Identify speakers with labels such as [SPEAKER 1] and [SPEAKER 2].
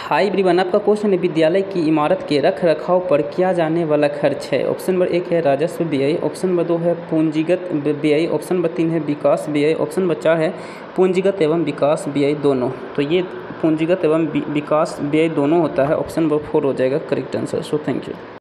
[SPEAKER 1] Hi everyone, आपका question है विद्यालय की इमारत के रख रखाव पर किया जाने वाला खर्च है। ऑप्शन नंबर 1 है राजस्व व्यय, ऑप्शन नंबर 2 है पूंजीगत व्यय, ऑप्शन नंबर 3 है विकास व्यय, ऑप्शन नंबर 4 है पूंजीगत एवं विकास व्यय दोनों। तो ये पूंजीगत एवं विकास व्यय दोनों होता है। ऑप्शन नंबर 4 हो जाएगा correct answer. So thank you.